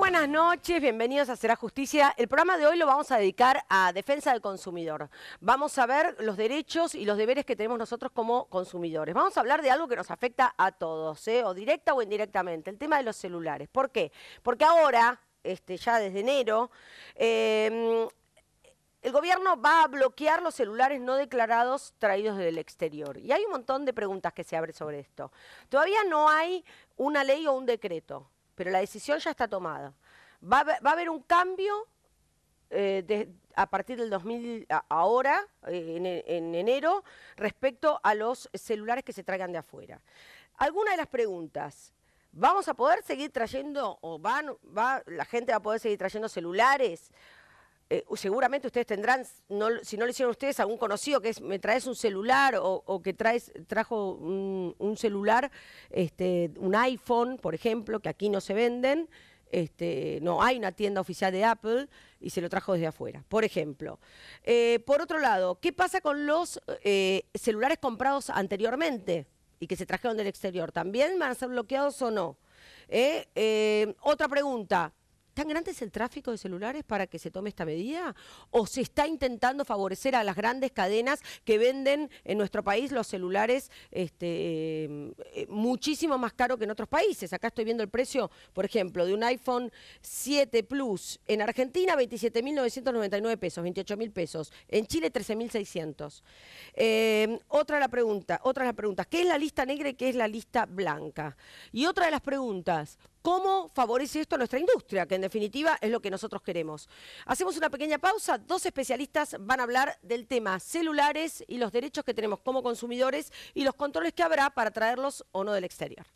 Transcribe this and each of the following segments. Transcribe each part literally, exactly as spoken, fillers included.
buenas noches, bienvenidos a Será Justicia. El programa de hoy lo vamos a dedicar a defensa del consumidor. Vamos a ver los derechos y los deberes que tenemos nosotros como consumidores. Vamos a hablar de algo que nos afecta a todos, ¿eh? O directa o indirectamente, el tema de los celulares. ¿Por qué? Porque ahora, este, ya desde enero, eh, el gobierno va a bloquear los celulares no declarados traídos del exterior. Y hay un montón de preguntas que se abren sobre esto. Todavía no hay una ley o un decreto, pero la decisión ya está tomada. Va a haber, va a haber un cambio eh, de, a partir del dos mil, a, ahora, eh, en, en enero, respecto a los celulares que se traigan de afuera. Algunas de las preguntas: ¿vamos a poder seguir trayendo, o van, va, la gente va a poder seguir trayendo celulares? Eh, seguramente ustedes tendrán, no, si no lo hicieron ustedes, algún conocido que es, me traes un celular o, o que traes, trajo un, un celular, este, un iPhone, por ejemplo, que aquí no se venden, este, no hay una tienda oficial de Apple y se lo trajo desde afuera, por ejemplo. Eh, por otro lado, ¿qué pasa con los eh, celulares comprados anteriormente y que se trajeron del exterior? ¿También van a ser bloqueados o no? Eh, eh, otra pregunta: ¿tan grande es el tráfico de celulares para que se tome esta medida? ¿O se está intentando favorecer a las grandes cadenas que venden en nuestro país los celulares este, eh, muchísimo más caro que en otros países? Acá estoy viendo el precio, por ejemplo, de un iPhone siete Plus en Argentina, veintisiete mil novecientos noventa y nueve pesos, veintiocho mil pesos. En Chile, trece mil seiscientos. Eh, otra, la pregunta, otra de las preguntas: ¿qué es la lista negra y qué es la lista blanca? Y otra de las preguntas: ¿cómo favorece esto a nuestra industria? Que en definitiva es lo que nosotros queremos. Hacemos una pequeña pausa. Dos especialistas van a hablar del tema celulares y los derechos que tenemos como consumidores y los controles que habrá para traerlos o no del exterior.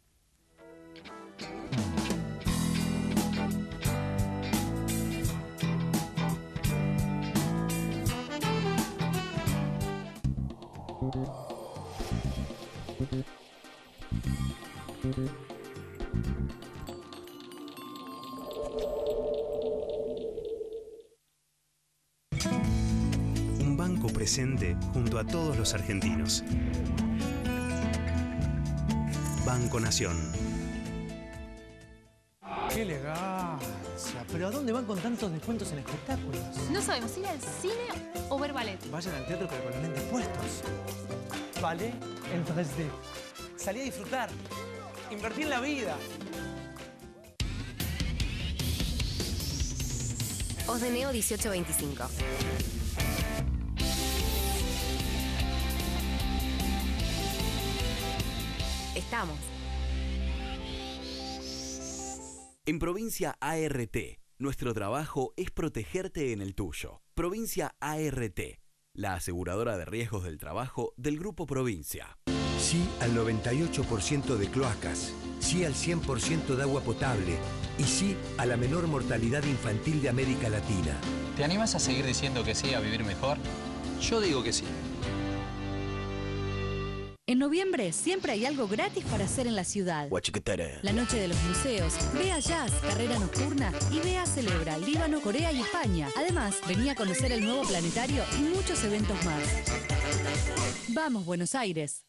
Un banco presente junto a todos los argentinos. Banco Nación. ¡Qué elegancia! ¿Pero a dónde van con tantos descuentos en espectáculos? No sabemos ir al cine o ver ballet. Vayan al teatro pero con los lentes puestos. Ballet en tres D. Salí a disfrutar. Invertí en la vida. Osdeneo dieciocho veinticinco. Estamos. En Provincia A R T, nuestro trabajo es protegerte en el tuyo. Provincia A R T, la aseguradora de riesgos del trabajo del Grupo Provincia. Sí al noventa y ocho por ciento de cloacas, sí al cien por ciento de agua potable y sí a la menor mortalidad infantil de América Latina. ¿Te animas a seguir diciendo que sí a vivir mejor? Yo digo que sí. En noviembre siempre hay algo gratis para hacer en la ciudad. La noche de los museos, ve a Jazz, Carrera Nocturna y ve a Celebra, Líbano, Corea y España. Además, vení a conocer el nuevo planetario y muchos eventos más. Vamos, Buenos Aires.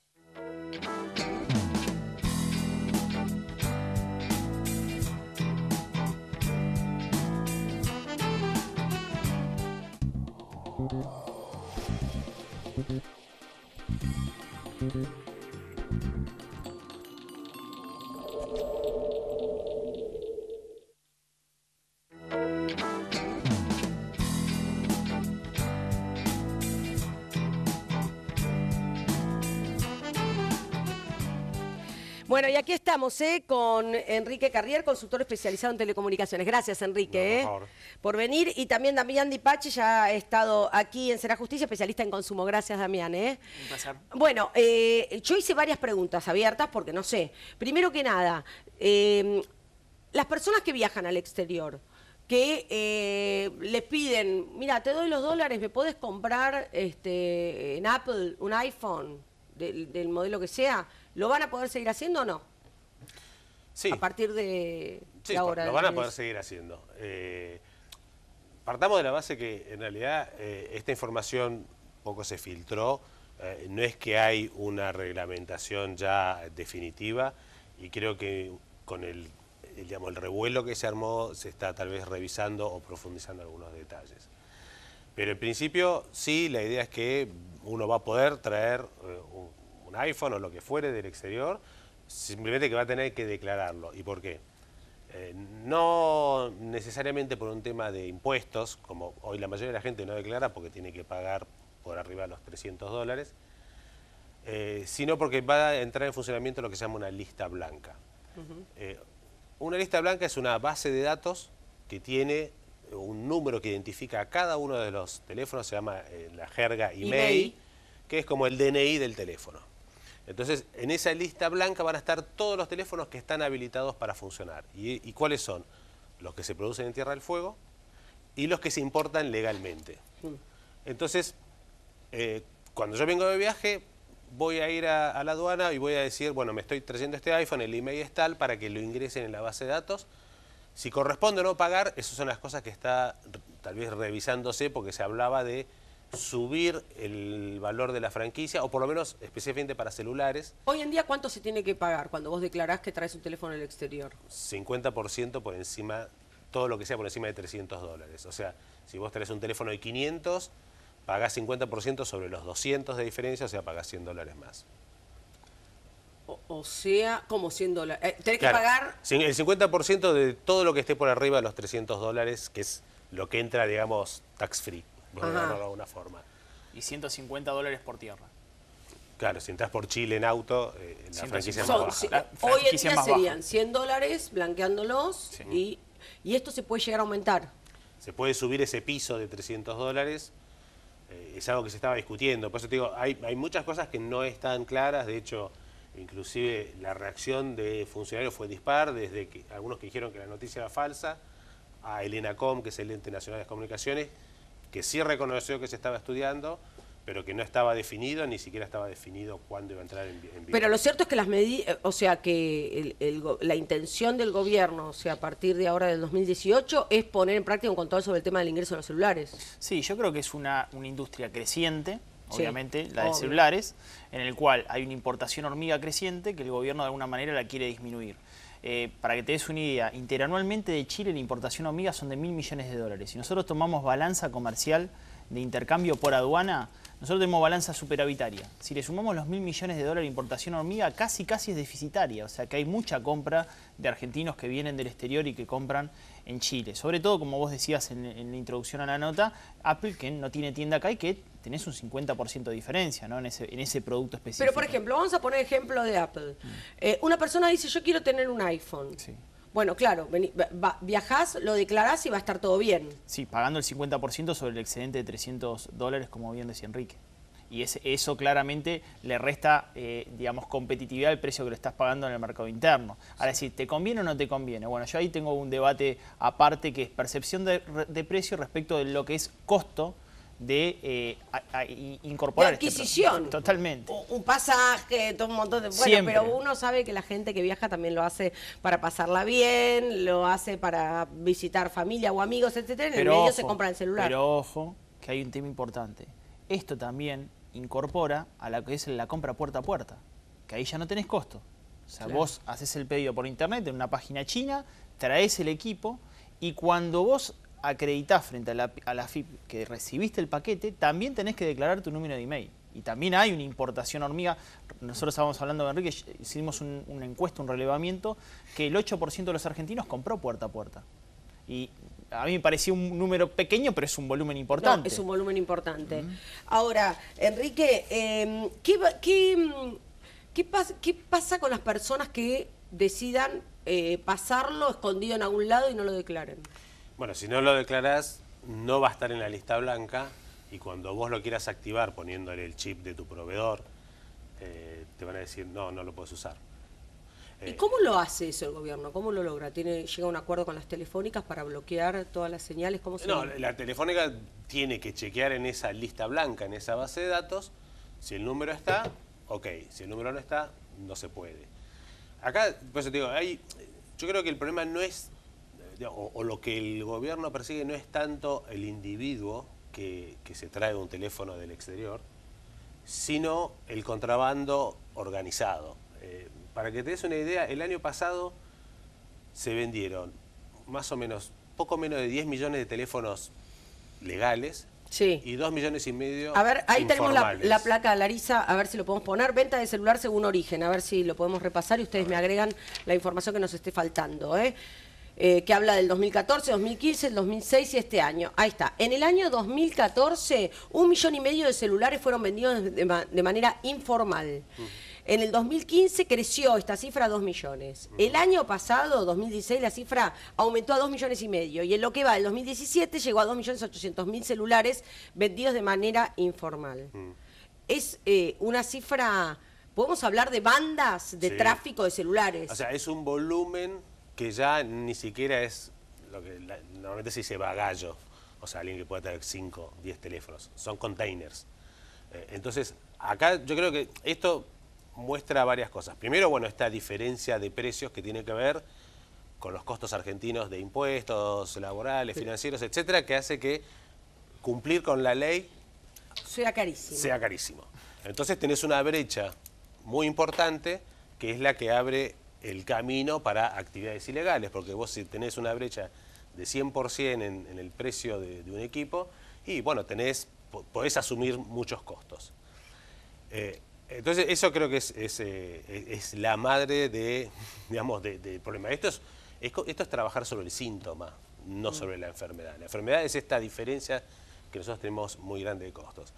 Bueno, y aquí estamos ¿eh? con Enrique Carrier, consultor especializado en telecomunicaciones. Gracias, Enrique, no, por, ¿eh? por venir. Y también Damián Dipache, ya ha estado aquí en Será Justicia, especialista en consumo. Gracias, Damián. ¿eh? Un placer. Bueno, eh, yo hice varias preguntas abiertas porque no sé. Primero que nada, eh, las personas que viajan al exterior, que eh, les piden, mira, te doy los dólares, ¿me puedes comprar este, en Apple un iPhone del, del modelo que sea? ¿Lo van a poder seguir haciendo o no? Sí. A partir de, sí, de ahora. lo van a poder seguir haciendo. Eh, partamos de la base que en realidad eh, esta información poco se filtró. Eh, no es que hay una reglamentación ya definitiva y creo que con el digamos, el revuelo que se armó se está tal vez revisando o profundizando algunos detalles. Pero en principio sí, la idea es que uno va a poder traer eh, un, un iPhone o lo que fuere del exterior, simplemente que va a tener que declararlo. ¿Y por qué? Eh, no necesariamente por un tema de impuestos, como hoy la mayoría de la gente no declara porque tiene que pagar por arriba de los trescientos dólares, eh, sino porque va a entrar en funcionamiento lo que se llama una lista blanca. Uh-huh. eh, una lista blanca es una base de datos que tiene un número que identifica a cada uno de los teléfonos, se llama eh, la jerga I M E I, que es como el D N I del teléfono. Entonces, en esa lista blanca van a estar todos los teléfonos que están habilitados para funcionar. ¿Y, y cuáles son? Los que se producen en Tierra del Fuego y los que se importan legalmente. Entonces, eh, cuando yo vengo de viaje, voy a ir a, a la aduana y voy a decir, bueno, me estoy trayendo este iPhone, el I M E I es tal, para que lo ingresen en la base de datos. Si corresponde o no pagar, esas son las cosas que está tal vez revisándose, porque se hablaba de subir el valor de la franquicia, o por lo menos específicamente para celulares. Hoy en día, ¿cuánto se tiene que pagar cuando vos declarás que traes un teléfono del exterior? cincuenta por ciento por encima, todo lo que sea por encima de trescientos dólares. O sea, si vos traes un teléfono de quinientos, pagás cincuenta por ciento sobre los doscientos de diferencia, o sea, pagás cien dólares más. O, o sea, como cien dólares. Eh, tenés claro, que pagar... el cincuenta por ciento de todo lo que esté por arriba de los trescientos dólares, que es lo que entra, digamos, tax free, por llamarlo de alguna forma. Y ciento cincuenta dólares por tierra. Claro, si entras por Chile en auto, eh, la franquicia es Son, más baja. Si, la hoy en día más serían baja. cien dólares blanqueándolos, sí. y, y esto se puede llegar a aumentar. Se puede subir ese piso de trescientos dólares. Eh, es algo que se estaba discutiendo. Por eso te digo, hay, hay muchas cosas que no están claras. De hecho, inclusive la reacción de funcionarios fue dispar, desde que algunos que dijeron que la noticia era falsa, a el ENACOM, que es el Ente Nacional de Comunicaciones, que sí reconoció que se estaba estudiando, pero que no estaba definido, ni siquiera estaba definido cuándo iba a entrar en, en vigor. Pero lo cierto es que las medidas, o sea, que el, el, la intención del gobierno, o sea, a partir de ahora del dos mil dieciocho, es poner en práctica un control sobre el tema del ingreso de los celulares. Sí, yo creo que es una, una industria creciente, obviamente, sí, la de obvio. celulares, en el cual hay una importación hormiga creciente que el gobierno de alguna manera la quiere disminuir. Eh, para que te des una idea, interanualmente de Chile la importación hormiga son de mil millones de dólares. Si nosotros tomamos balanza comercial de intercambio por aduana, nosotros tenemos balanza superavitaria. Si le sumamos los mil millones de dólares de importación hormiga, casi casi es deficitaria. O sea que hay mucha compra de argentinos que vienen del exterior y que compran en Chile. Sobre todo, como vos decías en, en la introducción a la nota, Apple, que no tiene tienda acá y que tenés un cincuenta por ciento de diferencia, ¿no? en, ese, en ese producto específico. Pero, por ejemplo, vamos a poner ejemplo de Apple. Mm. Eh, una persona dice, yo quiero tener un iPhone. Sí. Bueno, claro, vení, va, viajás, lo declarás y va a estar todo bien. Sí, pagando el cincuenta por ciento sobre el excedente de trescientos dólares, como bien decía Enrique. Y ese, eso claramente le resta, eh, digamos, competitividad al precio que lo estás pagando en el mercado interno. Ahora, decir, ¿te conviene o no te conviene? Bueno, yo ahí tengo un debate aparte que es percepción de, de precio respecto de lo que es costo de eh, a, a, incorporar. De adquisición. Este Totalmente. Un pasaje, todo un montón de... Bueno, Siempre. Pero uno sabe que la gente que viaja también lo hace para pasarla bien, lo hace para visitar familia o amigos, etcétera. En Pero el medio ojo, se compra el celular. Pero ojo, que hay un tema importante. Esto también incorpora a la que es la compra puerta a puerta, que ahí ya no tenés costo. O sea, claro. Vos haces el pedido por internet en una página china, traes el equipo y cuando vos acreditás frente a la, a la F I P que recibiste el paquete, también tenés que declarar tu número de email. Y también hay una importación hormiga. Nosotros estábamos hablando con Enrique, hicimos un, una encuesta, un relevamiento, que el ocho por ciento de los argentinos compró puerta a puerta. Y a mí me parecía un número pequeño, pero es un volumen importante. No, es un volumen importante. Uh-huh. Ahora, Enrique, eh, ¿qué, qué, qué, pas, ¿qué pasa con las personas que decidan eh, pasarlo escondido en algún lado y no lo declaren? Bueno, si no lo declarás, no va a estar en la lista blanca y cuando vos lo quieras activar poniéndole el chip de tu proveedor, eh, te van a decir, no, no lo puedes usar. ¿Y cómo lo hace eso el gobierno? ¿Cómo lo logra? ¿Tiene, llega a un acuerdo con las telefónicas para bloquear todas las señales? ¿Cómo se no, llama? La telefónica tiene que chequear en esa lista blanca, en esa base de datos, si el número está, ok, si el número no está, no se puede. Acá, por eso te digo, hay, yo creo que el problema no es, o, o lo que el gobierno persigue no es tanto el individuo que, que se trae un teléfono del exterior, sino el contrabando organizado. Eh, Para que te des una idea, el año pasado se vendieron más o menos, poco menos de diez millones de teléfonos legales. Sí. Y dos millones y medio A ver, ahí tenemos la, informales. la placa, Larisa, a ver si lo podemos poner. Venta de celular según origen, a ver si lo podemos repasar y ustedes me agregan la información que nos esté faltando, ¿eh? Eh, que habla del dos mil catorce, dos mil quince, el dos mil seis y este año. Ahí está. En el año dos mil catorce, un millón y medio de celulares fueron vendidos de, ma de manera informal. Uh-huh. En el dos mil quince creció esta cifra a dos millones. Uh-huh. El año pasado, dos mil dieciséis, la cifra aumentó a dos millones y medio. Y en lo que va del dos mil diecisiete llegó a dos millones ochocientos mil celulares vendidos de manera informal. Uh-huh. Es eh, una cifra, podemos hablar de bandas de sí. tráfico de celulares. O sea, es un volumen que ya ni siquiera es lo que la, normalmente se dice bagallo, o sea, alguien que pueda tener cinco, diez teléfonos, son containers. Eh, entonces, acá yo creo que esto muestra varias cosas. Primero, bueno, esta diferencia de precios que tiene que ver con los costos argentinos de impuestos, laborales, sí. financieros, etcétera, que hace que cumplir con la ley sea carísimo. Sea carísimo. Entonces tenés una brecha muy importante que es la que abre el camino para actividades ilegales, porque vos si tenés una brecha de cien por ciento en, en el precio de, de un equipo, y bueno, tenés, podés asumir muchos costos. Eh, entonces eso creo que es, es, eh, es la madre de, digamos, de, de problema. Esto es, es, esto es trabajar sobre el síntoma, no sobre la enfermedad. La enfermedad es esta diferencia que nosotros tenemos muy grande de costos.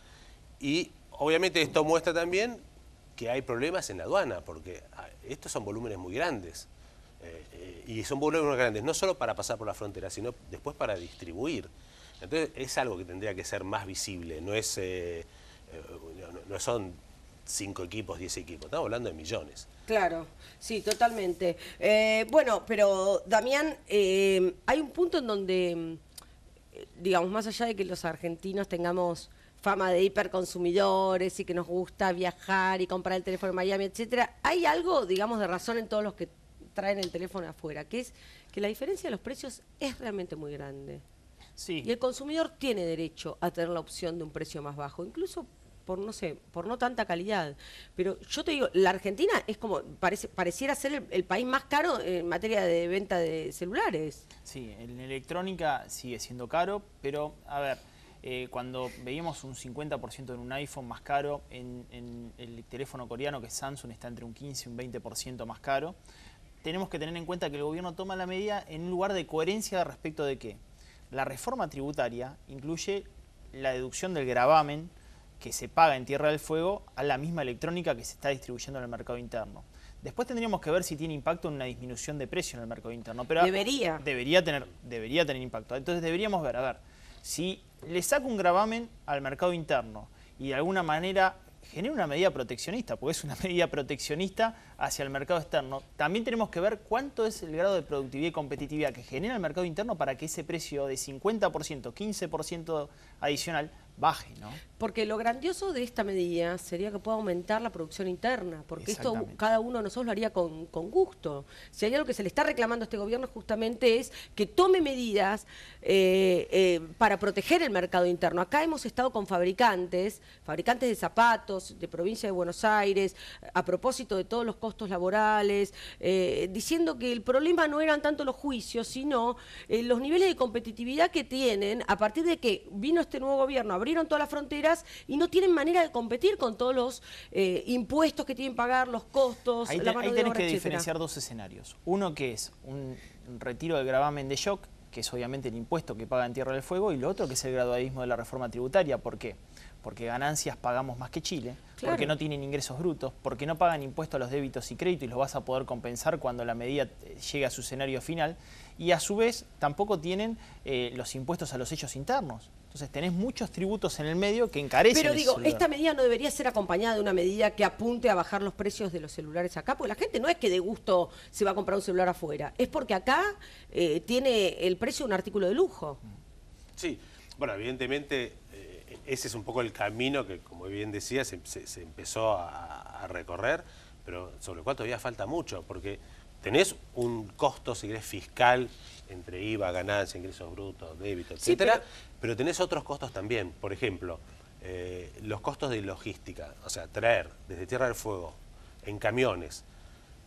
Y obviamente esto muestra también que hay problemas en la aduana, porque estos son volúmenes muy grandes. Eh, eh, y son volúmenes muy grandes, no solo para pasar por la frontera, sino después para distribuir. Entonces es algo que tendría que ser más visible, no es eh, eh, no, no son cinco equipos, diez equipos, estamos hablando de millones. Claro, sí, totalmente. Eh, bueno, pero Damián, eh, hay un punto en donde, digamos, más allá de que los argentinos tengamos fama de hiperconsumidores y que nos gusta viajar y comprar el teléfono en Miami, etcétera, hay algo, digamos, de razón en todos los que traen el teléfono afuera, que es que la diferencia de los precios es realmente muy grande. Sí. Y el consumidor tiene derecho a tener la opción de un precio más bajo, incluso por no sé, por no tanta calidad. Pero yo te digo, la Argentina es como, parece, pareciera ser el, el país más caro en materia de venta de celulares. Sí, en electrónica sigue siendo caro, pero a ver, eh, cuando veíamos un cincuenta por ciento en un iPhone más caro, en, en el teléfono coreano que es Samsung está entre un quince y un veinte por ciento más caro, tenemos que tener en cuenta que el gobierno toma la medida en un lugar de coherencia respecto de que la reforma tributaria incluye la deducción del gravamen que se paga en Tierra del Fuego a la misma electrónica que se está distribuyendo en el mercado interno. Después tendríamos que ver si tiene impacto en una disminución de precio en el mercado interno. Pero debería. Debería tener, debería tener impacto. Entonces deberíamos ver, a ver, si le saco un gravamen al mercado interno y de alguna manera genera una medida proteccionista, porque es una medida proteccionista hacia el mercado externo, también tenemos que ver cuánto es el grado de productividad y competitividad que genera el mercado interno para que ese precio de cincuenta por ciento, quince por ciento adicional baje, ¿no? Porque lo grandioso de esta medida sería que pueda aumentar la producción interna, porque esto cada uno de nosotros lo haría con, con gusto. Si hay algo que se le está reclamando a este gobierno justamente es que tome medidas eh, eh, para proteger el mercado interno. Acá hemos estado con fabricantes, fabricantes de zapatos de provincia de Buenos Aires, a propósito de todos los costos laborales, eh, diciendo que el problema no eran tanto los juicios, sino eh, los niveles de competitividad que tienen a partir de que vino este nuevo gobierno, abrieron todas las fronteras y no tienen manera de competir con todos los eh, impuestos que tienen que pagar, los costos, ahí te, la mano ahí de tenés obra, que etcétera. diferenciar dos escenarios. Uno que es un retiro del gravamen de shock, que es obviamente el impuesto que paga en Tierra del Fuego, y lo otro que es el gradualismo de la reforma tributaria. ¿Por qué? Porque ganancias pagamos más que Chile, claro, porque no tienen ingresos brutos, porque no pagan impuestos a los débitos y créditos y los vas a poder compensar cuando la medida llegue a su escenario final, y a su vez tampoco tienen eh, los impuestos a los hechos internos. Entonces tenés muchos tributos en el medio que encarecen. Pero digo, celular. esta medida no debería ser acompañada de una medida que apunte a bajar los precios de los celulares acá, porque la gente no es que de gusto se va a comprar un celular afuera, es porque acá eh, tiene el precio de un artículo de lujo. Sí, bueno, evidentemente eh, ese es un poco el camino que, como bien decía, se, se, se empezó a, a recorrer, pero sobre el cual todavía falta mucho, porque tenés un costo, si querés, fiscal entre I V A, ganancia, ingresos brutos, débito, etcétera, sí, pero... pero tenés otros costos también. Por ejemplo, eh, los costos de logística, o sea, traer desde Tierra del Fuego en camiones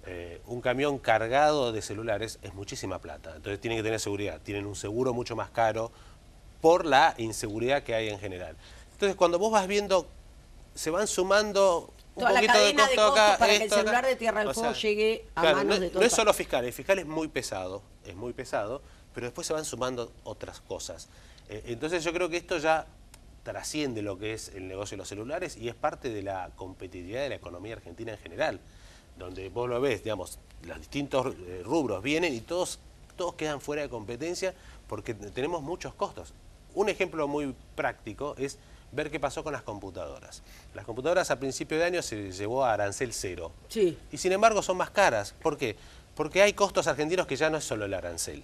eh, un camión cargado de celulares es muchísima plata. Entonces tienen que tener seguridad. Tienen un seguro mucho más caro por la inseguridad que hay en general. Entonces cuando vos vas viendo, se van sumando un Toda poquito la cadena de costo de costos acá, para que el esto acá. celular de Tierra del O Fuego sea, llegue a claro, manos no, de todo no el es solo país. fiscal, el fiscal es muy pesado, es muy pesado, pero después se van sumando otras cosas. Eh, entonces yo creo que esto ya trasciende lo que es el negocio de los celulares y es parte de la competitividad de la economía argentina en general, donde vos lo ves, digamos, los distintos eh, rubros vienen y todos, todos quedan fuera de competencia porque tenemos muchos costos. Un ejemplo muy práctico es ver qué pasó con las computadoras. Las computadoras a principio de año se llevó a arancel cero. Sí. Y sin embargo son más caras. ¿Por qué? Porque hay costos argentinos que ya no es solo el arancel.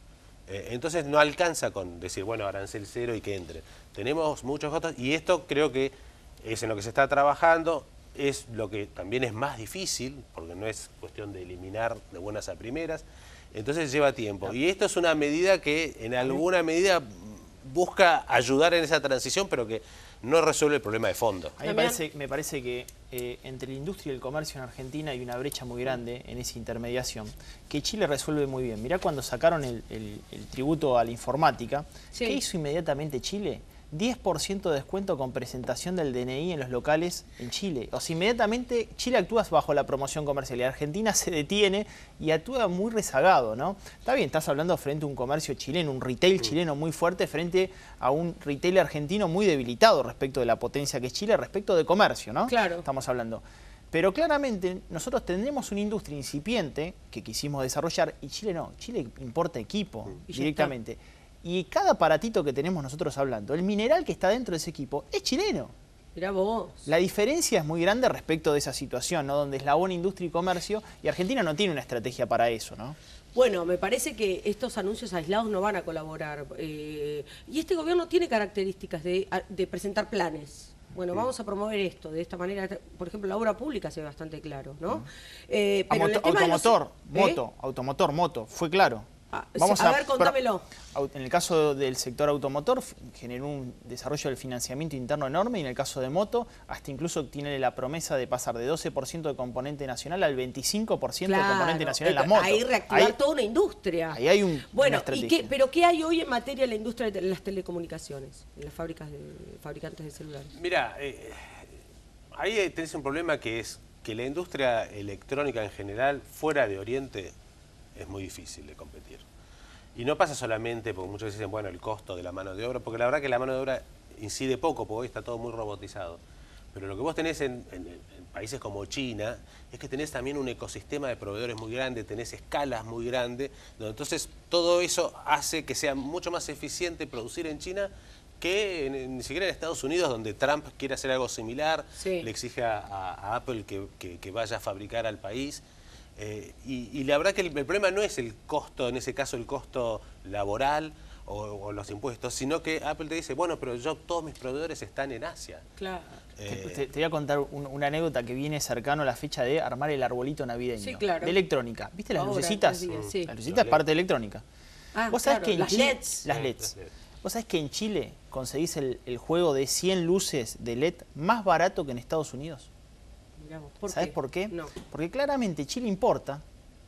Eh, entonces no alcanza con decir, bueno, arancel cero y que entre. Tenemos muchos costos y esto creo que es en lo que se está trabajando, es lo que también es más difícil, porque no es cuestión de eliminar de buenas a primeras, entonces lleva tiempo. Y esto es una medida que en alguna medida busca ayudar en esa transición, pero que no resuelve el problema de fondo. A mí me parece, me parece que eh, entre la industria y el comercio en Argentina hay una brecha muy grande en esa intermediación, que Chile resuelve muy bien. Mirá cuando sacaron el, el, el tributo a la informática, sí. ¿Qué hizo inmediatamente Chile? diez por ciento de descuento con presentación del D N I en los locales en Chile. O sea, inmediatamente Chile actúa bajo la promoción comercial y Argentina se detiene y actúa muy rezagado, ¿no? Está bien, estás hablando frente a un comercio chileno, un retail chileno muy fuerte frente a un retail argentino muy debilitado respecto de la potencia que es Chile, respecto de comercio, ¿no? Claro. Estamos hablando. Pero claramente nosotros tendremos una industria incipiente que quisimos desarrollar y Chile no. Chile importa equipo y directamente. Y cada aparatito que tenemos nosotros hablando, el mineral que está dentro de ese equipo es chileno. Mirá vos. La diferencia es muy grande respecto de esa situación, ¿no? Donde es la buena industria y comercio y Argentina no tiene una estrategia para eso, ¿no? Bueno, me parece que estos anuncios aislados no van a colaborar. Eh, y este gobierno tiene características de, de presentar planes. Bueno, sí. Vamos a promover esto, de esta manera, por ejemplo, la obra pública se ve bastante claro, ¿no? Eh, pero Auto, el tema automotor, de los, moto, ¿eh? automotor, moto, fue claro. Ah, Vamos a, a ver, contámelo. En el caso del sector automotor generó un desarrollo del financiamiento interno enorme y en el caso de moto hasta incluso tiene la promesa de pasar de doce por ciento de componente nacional al veinticinco por ciento claro, de componente nacional en las motos. Ahí reactivar ahí, toda una industria. Ahí hay un, bueno, una estrategia. ¿y qué, ¿pero qué hay hoy en materia de la industria de las telecomunicaciones, en las fábricas de fabricantes de celulares? Mira, eh, ahí tenés un problema que es que la industria electrónica en general, fuera de Oriente, es muy difícil de competir. Y no pasa solamente porque muchos dicen, bueno, el costo de la mano de obra, porque la verdad que la mano de obra incide poco, porque hoy está todo muy robotizado. Pero lo que vos tenés en, en, en países como China es que tenés también un ecosistema de proveedores muy grande, tenés escalas muy grandes, donde entonces todo eso hace que sea mucho más eficiente producir en China que en, ni siquiera en Estados Unidos, donde Trump quiere hacer algo similar, sí. le exige a, a, a Apple que, que, que vaya a fabricar al país. Eh, y, y la verdad que el, el problema no es el costo, en ese caso el costo laboral o, o los impuestos, sino que Apple te dice, bueno, pero yo todos mis proveedores están en Asia. Claro. Eh, te, te voy a contar un, una anécdota que viene cercano a la fecha de armar el arbolito navideño. Sí, claro. De electrónica. ¿Viste las Ahora, lucecitas? Días, sí. Las lucecitas es parte de electrónica. Ah, ¿Vos sabés claro, que en las Chile, L E Ds. Las L E Ds. ¿Vos sabés que en Chile conseguís el, el juego de cien luces de L E D más barato que en Estados Unidos? ¿Por ¿Sabés qué? por qué? No. Porque claramente Chile importa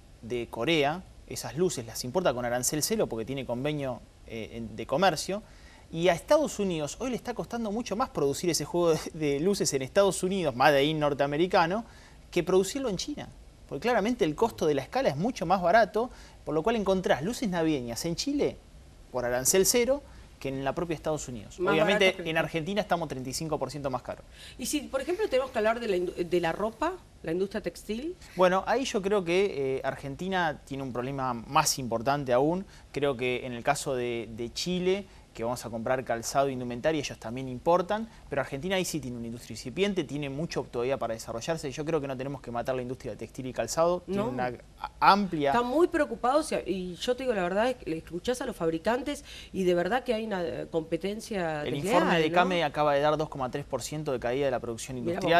de Corea, esas luces las importa con arancel cero porque tiene convenio eh, de comercio, y a Estados Unidos hoy le está costando mucho más producir ese juego de, de luces en Estados Unidos, made in norteamericano, que producirlo en China. Porque claramente el costo de la escala es mucho más barato, por lo cual encontrás luces navideñas en Chile por arancel cero que en la propiaEstados Unidos. Más Obviamente que... en Argentina estamos treinta y cinco por ciento más caro. Y si, por ejemplo, tenemos que hablar de la, de la ropa, la industria textil. Bueno, ahí yo creo que eh, Argentina tiene un problema más importante aún. Creo que en el caso de, de Chile, que vamos a comprar calzado e indumentaria, ellos también importan, pero Argentina ahí sí tiene una industria incipiente, tiene mucho todavía para desarrollarse. Yo creo que no tenemos que matar la industria de textil y calzado, no. tiene una amplia... Están muy preocupados y yo te digo la verdad, le escuchás a los fabricantes y de verdad que hay una competencia El desleal, informe de ¿no? CAME acaba de dar dos coma tres por ciento de caída de la producción industrial.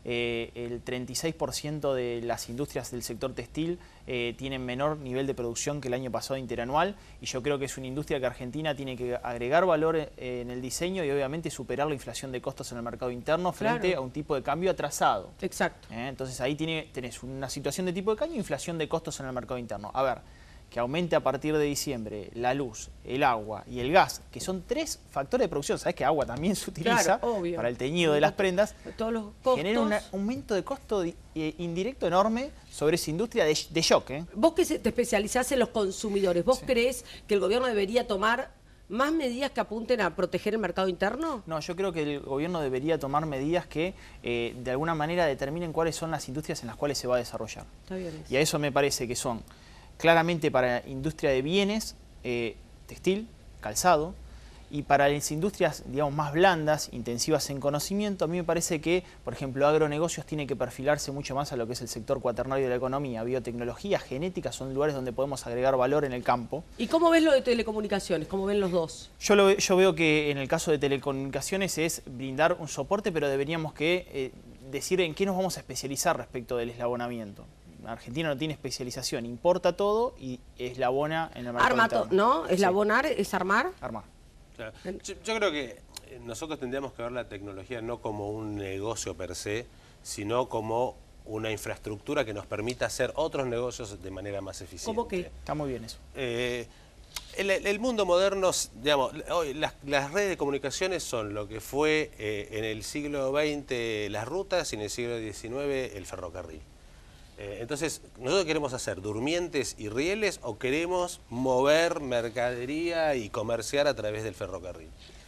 eh, el treinta y seis por ciento de las industrias del sector textil eh, tienen menor nivel de producción que el año pasado interanual, y yo creo que es una industria que Argentina tiene que agregar valor eh, en el diseño y obviamente superar la inflación de costos en el mercado interno frente Claro. a un tipo de cambio atrasado. Exacto. ¿Eh? Entonces ahí tiene, tenés una situación de tipo de cambio e inflación de costos en el mercado interno. A ver, que aumente a partir de diciembre la luz, el agua y el gas, que son tres factores de producción. Sabés que agua también se utiliza Claro, obvio. para el teñido de las prendas. Todos los costos. Genera un aumento de costo di- eh, indirecto enorme sobre esa industria de, de shock. ¿eh? Vos que se- te especializás en los consumidores, ¿vos creés que el gobierno debería tomar más medidas que apunten a proteger el mercado interno? No, yo creo que el gobierno debería tomar medidas que eh, de alguna manera determinen cuáles son las industrias en las cuales se va a desarrollar. Está bien eso. Y a eso me parece que son claramente para industria de bienes, eh, textil, calzado, y para las industrias, digamos, más blandas, intensivas en conocimiento, a mí me parece que, por ejemplo, agronegocios tiene que perfilarse mucho más a lo que es el sector cuaternario de la economía. Biotecnología, genética, son lugares donde podemos agregar valor en el campo. ¿Y cómo ves lo de telecomunicaciones? ¿Cómo ven los dos? Yo, lo, yo veo que en el caso de telecomunicaciones es brindar un soporte, pero deberíamos que eh, decir en qué nos vamos a especializar respecto del eslabonamiento. Argentina no tiene especialización, importa todo y eslabona en el mercado Arma, interno. ¿no? Sí. ¿Eslabonar es armar? Armar. Claro. Yo, yo creo que nosotros tendríamos que ver la tecnología no como un negocio per se, sino como una infraestructura que nos permita hacer otros negocios de manera más eficiente. ¿Cómo qué? Está muy bien eso. Eh, el, el mundo moderno, digamos, hoy las, las redes de comunicaciones son lo que fue eh, en el siglo veinte las rutas y en el siglo diecinueve el ferrocarril. Eh, entonces, ¿nosotros queremos hacer durmientes y rieles o queremos mover mercadería y comerciar a través del ferrocarril?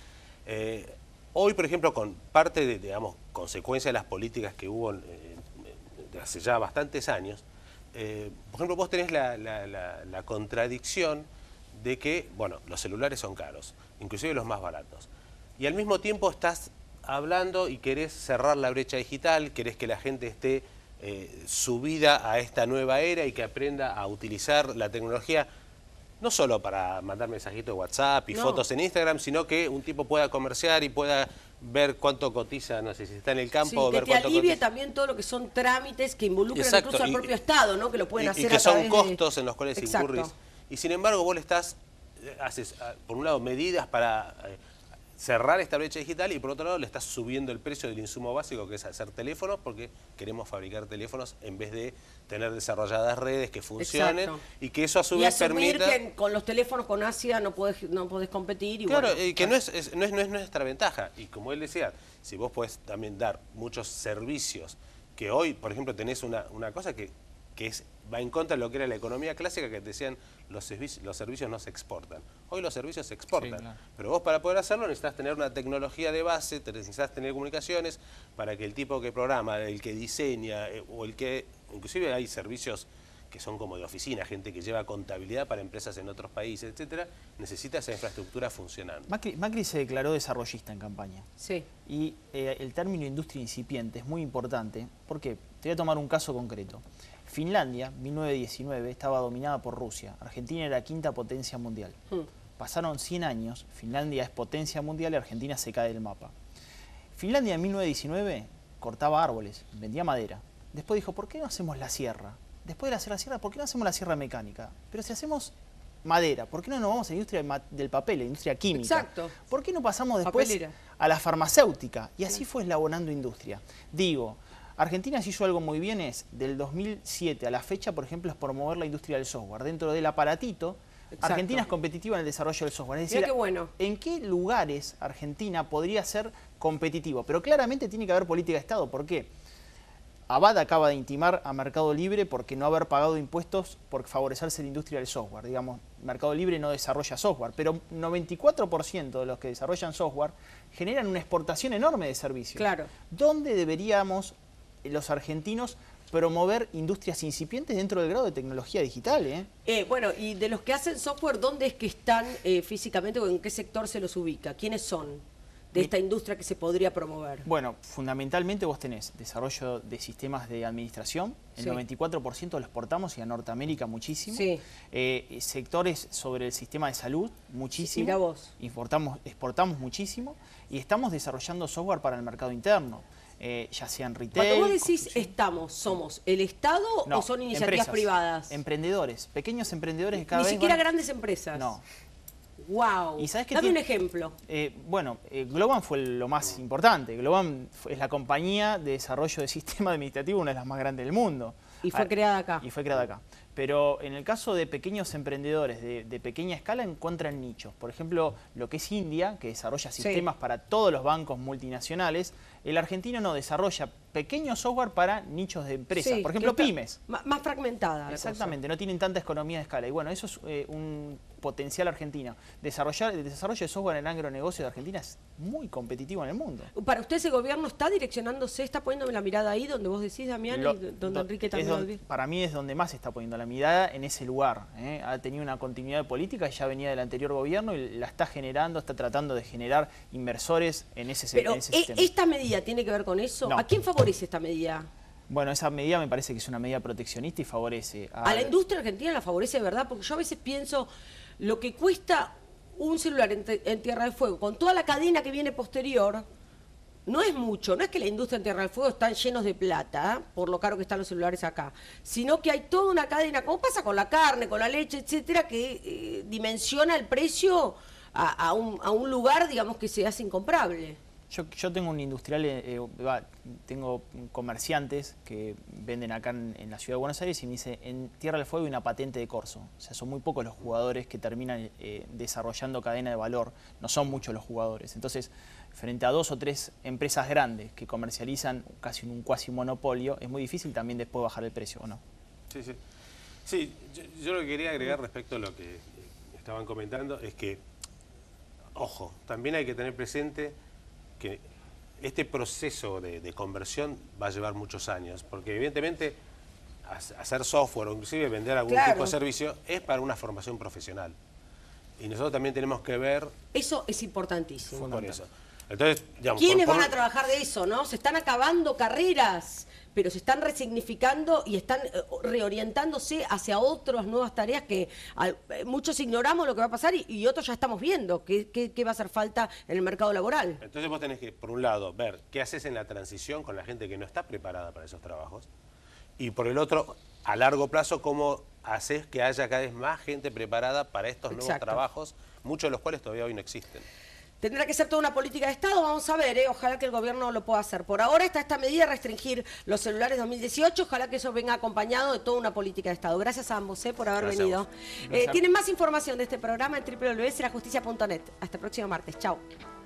Eh, hoy, por ejemplo, con parte de, digamos, consecuencia de las políticas que hubo eh, de hace ya bastantes años, eh, por ejemplo, vos tenés la, la, la, la contradicción de que, bueno, los celulares son caros, inclusive los más baratos, y al mismo tiempo estás hablando y querés cerrar la brecha digital, querés que la gente esté Eh, subida a esta nueva era y que aprenda a utilizar la tecnología no solo para mandar mensajitos de WhatsApp y No. fotos en Instagram, sino que un tipo pueda comerciar y pueda ver cuánto cotiza, no sé si está en el campo, Sí, o que ver te cuánto alivie cotiza. también todo lo que son trámites que involucran Exacto, incluso al y- propio Estado, ¿no? Que lo pueden y, hacer y que a son través de- costos en los cuales Exacto. incurrís. Y sin embargo vos le estás, eh, haces, ah, por un lado, medidas para eh, cerrar esta brecha digital y por otro lado le estás subiendo el precio del insumo básico, que es hacer teléfonos, porque queremos fabricar teléfonos en vez de tener desarrolladas redes que funcionen. Exacto. Y que eso a su Y vez asumir permita... que con los teléfonos con Asia no podés, no podés competir. Y Claro, bueno, y que no es, es- no, es, no es nuestra ventaja. Y como él decía, si vos podés también dar muchos servicios, que hoy, por ejemplo, tenés una, una cosa que, que es, va en contra de lo que era la economía clásica, que te decían los servicios, los servicios no se exportan. Hoy los servicios se exportan. Sí, claro. Pero vos para poder hacerlo necesitas tener una tecnología de base, te necesitas tener comunicaciones para que el tipo que programa, el que diseña, eh, o el que... Inclusive hay servicios que son como de oficina, gente que lleva contabilidad para empresas en otros países, etcétera, necesita esa infraestructura funcionando. Macri, Macri se declaró desarrollista en campaña. Sí. Y eh, el término industria incipiente es muy importante. ¿Por qué? Te voy a tomar un caso concreto. Finlandia, mil novecientos diecinueve, estaba dominada por Rusia. Argentina era quinta potencia mundial. Mm. Pasaron cien años, Finlandia es potencia mundial y Argentina se cae del mapa. Finlandia en mil novecientos diecinueve cortaba árboles, vendía madera. Después dijo, ¿por qué no hacemos la sierra? Después de hacer la sierra, ¿por qué no hacemos la sierra mecánica? Pero si hacemos madera, ¿por qué no nos vamos a la industria del ma- del papel, la industria química? Exacto. ¿Por qué no pasamos después Papelera. a la farmacéutica? Y así fue eslabonando industria. Digo, Argentina se hizo algo muy bien, es del dos mil siete a la fecha, por ejemplo, es promover la industria del software. Dentro del aparatito, Exacto. Argentina es competitiva en el desarrollo del software. Es Mirá decir, qué bueno. ¿en qué lugares Argentina podría ser competitivo? Pero claramente tiene que haber política de Estado. ¿Por qué? Abad acaba de intimar a Mercado Libre porque no haber pagado impuestos por favorecerse la industria del software. Digamos, Mercado Libre no desarrolla software, pero noventa y cuatro por ciento de los que desarrollan software generan una exportación enorme de servicios. Claro. ¿Dónde deberíamos eh, los argentinos promover industrias incipientes dentro del grado de tecnología digital? ¿eh? Eh, bueno, y de los que hacen software, ¿dónde es que están eh, físicamente o en qué sector se los ubica? ¿Quiénes son de esta industria que se podría promover? Bueno, fundamentalmente vos tenés desarrollo de sistemas de administración, el Sí. noventa y cuatro por ciento lo exportamos y a Norteamérica muchísimo. Sí. Eh, sectores sobre el sistema de salud, muchísimo. Mirá vos. Importamos, exportamos muchísimo y estamos desarrollando software para el mercado interno. eh, ya sean retail. Cuando vos decís estamos, ¿somos el Estado no, o son iniciativas empresas, privadas? Emprendedores, pequeños emprendedores que cada Ni vez siquiera van... grandes empresas. No. Wow. ¿Y sabes qué Dame tiene? un ejemplo. Eh, bueno, eh, Globant fue lo más importante. Globant es la compañía de desarrollo de sistema administrativo, una de las más grandes del mundo. Y fue Ah, creada acá. Y fue creada acá. Pero en el caso de pequeños emprendedores de, de pequeña escala encuentran nichos. Por ejemplo, lo que es India, que desarrolla sistemas Sí. para todos los bancos multinacionales, el argentino no desarrolla pequeño software para nichos de empresas. Sí, Por ejemplo, que está pymes. Más fragmentada. la Exactamente, no tienen tanta economía de escala. Y bueno, eso es eh, un potencial argentino. Desarrollar, el desarrollo de software en el agronegocio de Argentina es muy competitivo en el mundo. cosa. Para usted ese gobierno está direccionándose, está poniéndome la mirada ahí donde vos decís, Damián, Lo- y donde do- Enrique es también lo donde- dice. Para mí es donde más se está poniendo la mirada, en ese lugar. ¿eh? Ha tenido una continuidad de política, ya venía del anterior gobierno y la está generando, está tratando de generar inversores en ese, se- Pero en ese ¿e- sistema. ¿esta medida tiene que ver con eso? No. ¿A quién favorece esta medida? Bueno, esa medida me parece que es una medida proteccionista y favorece a... ¿A la industria argentina la favorece de verdad? Porque yo a veces pienso lo que cuesta un celular en, te- en Tierra del Fuego, con toda la cadena que viene posterior, no es mucho. No es que la industria en Tierra del Fuego están llenos de plata, ¿eh? Por lo caro que están los celulares acá, sino que hay toda una cadena, como pasa con la carne, con la leche, etcétera, que eh, dimensiona el precio a, a un, a un lugar, digamos, que se hace incomparable. Yo, yo tengo un industrial, eh, eh, va, tengo comerciantes que venden acá en, en la ciudad de Buenos Aires y me dice, en Tierra del Fuego hay una patente de corso. O sea, son muy pocos los jugadores que terminan eh, desarrollando cadena de valor. No son muchos los jugadores. Entonces, frente a dos o tres empresas grandes que comercializan casi un cuasi monopolio, es muy difícil también después bajar el precio, ¿o no? Sí, sí. Sí, yo, yo lo que quería agregar respecto a lo que estaban comentando es que, ojo, también hay que tener presente que este proceso de, de conversión va a llevar muchos años, porque evidentemente hacer software o inclusive vender algún Claro. tipo de servicio es para una formación profesional. Y nosotros también tenemos que ver Eso es importantísimo. por eso. Entonces, digamos, ¿Quiénes por- por- van a trabajar de eso, no? Se están acabando carreras, pero se están resignificando y están eh, reorientándose hacia otras nuevas tareas que al- eh, muchos ignoramos lo que va a pasar y, y otros ya estamos viendo qué, qué- qué va a hacer falta en el mercado laboral. Entonces vos tenés que, por un lado, ver qué haces en la transición con la gente que no está preparada para esos trabajos. Y por el otro, a largo plazo, cómo haces que haya cada vez más gente preparada para estos nuevos Exacto. trabajos, muchos de los cuales todavía hoy no existen. Tendrá que ser toda una política de Estado, vamos a ver, ¿eh? Ojalá que el gobierno lo pueda hacer. Por ahora está esta medida de restringir los celulares dos mil dieciocho, ojalá que eso venga acompañado de toda una política de Estado. Gracias a ambos, ¿eh? Por haber Gracias a venido. vos. Eh, Gracias. tienen más información de este programa en doble u doble u doble u punto serajusticia punto net. Hasta el próximo martes, chao.